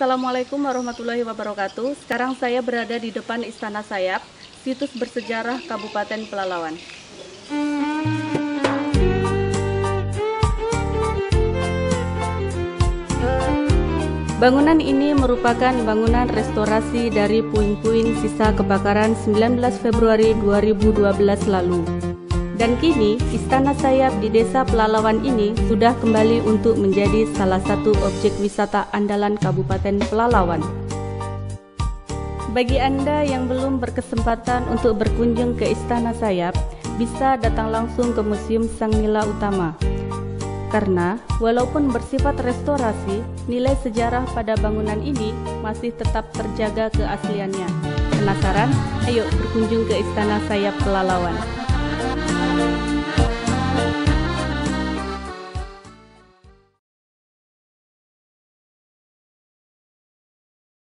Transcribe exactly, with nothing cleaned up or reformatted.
Assalamualaikum warahmatullahi wabarakatuh. Sekarang saya berada di depan Istana Sayap, situs bersejarah Kabupaten Pelalawan. Bangunan ini merupakan bangunan restorasi dari puing-puing sisa kebakaran sembilan belas Februari dua ribu dua belas lalu. Dan kini, Istana Sayap di Desa Pelalawan ini sudah kembali untuk menjadi salah satu objek wisata andalan Kabupaten Pelalawan. Bagi Anda yang belum berkesempatan untuk berkunjung ke Istana Sayap, bisa datang langsung ke Museum Sang Nila Utama. Karena, walaupun bersifat restorasi, nilai sejarah pada bangunan ini masih tetap terjaga keasliannya. Penasaran? Ayo berkunjung ke Istana Sayap Pelalawan.